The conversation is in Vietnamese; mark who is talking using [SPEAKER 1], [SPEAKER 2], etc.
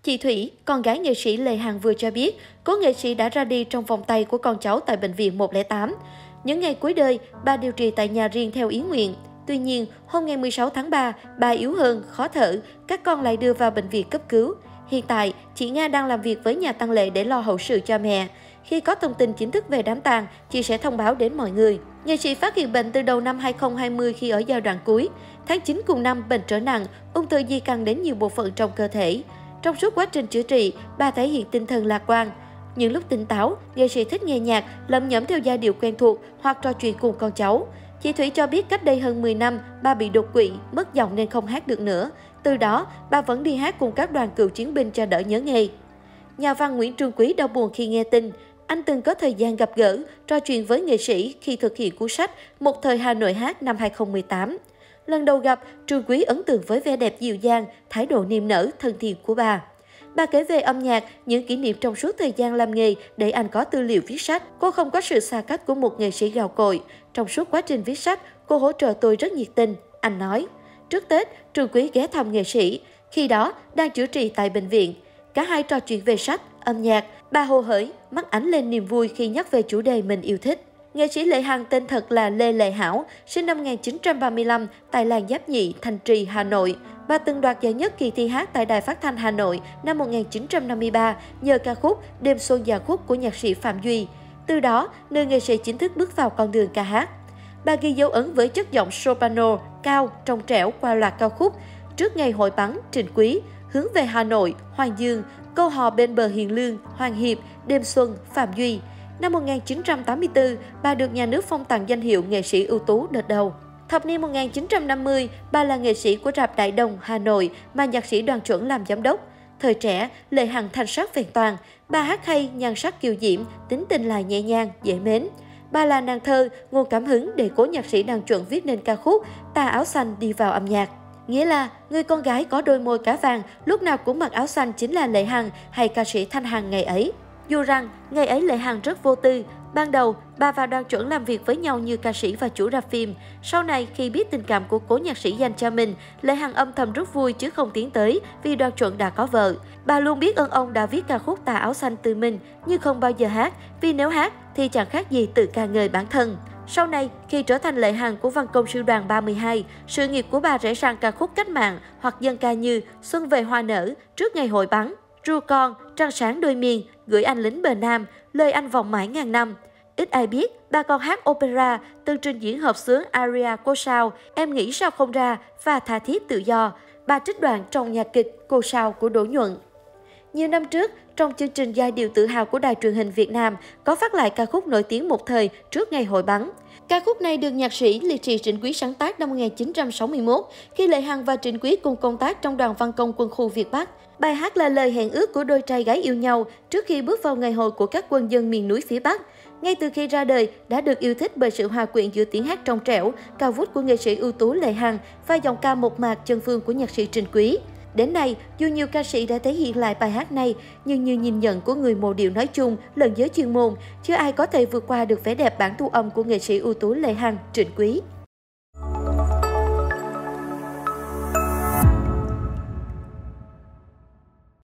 [SPEAKER 1] Chị Thủy, con gái nghệ sĩ Lê Hằng vừa cho biết, cố nghệ sĩ đã ra đi trong vòng tay của con cháu tại Bệnh viện 108. Những ngày cuối đời, bà điều trị tại nhà riêng theo ý nguyện. Tuy nhiên, hôm ngày 16 tháng 3, bà yếu hơn, khó thở, các con lại đưa vào bệnh viện cấp cứu. Hiện tại, chị Nga đang làm việc với nhà tang lễ để lo hậu sự cho mẹ. Khi có thông tin chính thức về đám tang, chị sẽ thông báo đến mọi người. Nghệ sĩ phát hiện bệnh từ đầu năm 2020 khi ở giai đoạn cuối. Tháng 9 cùng năm, bệnh trở nặng, ung thư di căn đến nhiều bộ phận trong cơ thể. Trong suốt quá trình chữa trị, bà thể hiện tinh thần lạc quan. Những lúc tỉnh táo, nghệ sĩ thích nghe nhạc, lẩm nhẩm theo giai điệu quen thuộc hoặc trò chuyện cùng con cháu. Chị Thủy cho biết cách đây hơn 10 năm, bà bị đột quỵ, mất giọng nên không hát được nữa. Từ đó, bà vẫn đi hát cùng các đoàn cựu chiến binh cho đỡ nhớ nghề. Nhà văn Nguyễn Trương Quý đau buồn khi nghe tin. Anh từng có thời gian gặp gỡ, trò chuyện với nghệ sĩ khi thực hiện cuốn sách Một thời Hà Nội hát năm 2018. Lần đầu gặp, Trương Quý ấn tượng với vẻ đẹp dịu dàng, thái độ niềm nở, thân thiện của bà. Bà kể về âm nhạc, những kỷ niệm trong suốt thời gian làm nghề để anh có tư liệu viết sách. Cô không có sự xa cách của một nghệ sĩ gạo cội. Trong suốt quá trình viết sách, cô hỗ trợ tôi rất nhiệt tình, anh nói. Trước Tết, Trương Quý ghé thăm nghệ sĩ. Khi đó, đang chữa trị tại bệnh viện. Cả hai trò chuyện về sách, âm nhạc. Bà hồ hởi, mắt ánh lên niềm vui khi nhắc về chủ đề mình yêu thích. Nghệ sĩ Lê Hằng tên thật là Lê Lệ Hảo, sinh năm 1935 tại làng Giáp Nhị, Thanh Trì, Hà Nội. Bà từng đoạt giải nhất kỳ thi hát tại Đài Phát thanh Hà Nội năm 1953 nhờ ca khúc Đêm Xuân Dạ Khúc của nhạc sĩ Phạm Duy. Từ đó, nữ nghệ sĩ chính thức bước vào con đường ca hát. Bà ghi dấu ấn với chất giọng soprano, cao, trong trẻo qua loạt ca khúc Trước Ngày Hội Bắn, Trịnh Quý, Hướng Về Hà Nội, Hoàng Dương, Câu Hò Bên Bờ Hiền Lương, Hoàng Hiệp, Đêm Xuân, Phạm Duy. Năm 1984, bà được nhà nước phong tặng danh hiệu nghệ sĩ ưu tú đợt đầu. Thập niên 1950, bà là nghệ sĩ của rạp Đại Đồng, Hà Nội mà nhạc sĩ Đoàn Chuẩn làm giám đốc. Thời trẻ, Lê Hằng thanh sắc vẹn toàn. Bà hát hay, nhan sắc kiều diễm, tính tình lại nhẹ nhàng, dễ mến. Bà là nàng thơ, nguồn cảm hứng để cố nhạc sĩ Đoàn Chuẩn viết nên ca khúc Tà Áo Xanh đi vào âm nhạc. Nghĩa là, người con gái có đôi môi cá vàng, lúc nào cũng mặc áo xanh chính là Lê Hằng hay ca sĩ Thanh Hằng ngày ấy. Dù rằng, ngày ấy Lê Hằng rất vô tư. Ban đầu, bà và Đoàn Chuẩn làm việc với nhau như ca sĩ và chủ rạp phim. Sau này, khi biết tình cảm của cố nhạc sĩ dành cho mình, Lê Hằng âm thầm rất vui chứ không tiến tới vì Đoàn Chuẩn đã có vợ. Bà luôn biết ơn ông đã viết ca khúc Tà Áo Xanh từ mình, nhưng không bao giờ hát, vì nếu hát thì chẳng khác gì tự ca ngợi bản thân. Sau này, khi trở thành Lệ Hằng của Văn công sư đoàn 32, sự nghiệp của bà rẽ sang ca khúc cách mạng hoặc dân ca như Xuân Về Hoa Nở, Trước Ngày Hội Bắn, Ru Con, Trăng Sáng Đôi Miền, Gửi Anh Lính Bờ Nam, Lời Anh Vọng Mãi Ngàn Năm. Ít ai biết, bà còn hát opera, từng trình diễn hợp xướng aria Cô Sao, Em Nghĩ Sao Không Ra và Tha Thiết Tự Do. Bà trích đoạn trong nhạc kịch Cô Sao của Đỗ Nhuận. Nhiều năm trước, trong chương trình Giai điệu tự hào của Đài truyền hình Việt Nam có phát lại ca khúc nổi tiếng một thời Trước Ngày Hội Bắn. Ca khúc này được nhạc sĩ liệt sĩ Trịnh Quý sáng tác năm 1961 khi Lệ Hằng và Trịnh Quý cùng công tác trong đoàn văn công quân khu Việt Bắc. Bài hát là lời hẹn ước của đôi trai gái yêu nhau trước khi bước vào ngày hội của các quân dân miền núi phía Bắc. Ngay từ khi ra đời, đã được yêu thích bởi sự hòa quyện giữa tiếng hát trong trẻo, cao vút của nghệ sĩ ưu tú Lệ Hằng và giọng ca mộc mạc chân phương của nhạc sĩ Trịnh Quý. Đến nay, dù nhiều ca sĩ đã thể hiện lại bài hát này, nhưng như nhìn nhận của người mộ điệu nói chung, lẫn giới chuyên môn, chưa ai có thể vượt qua được vẻ đẹp bản thu âm của nghệ sĩ ưu tú Lệ Hằng, Trịnh Quý.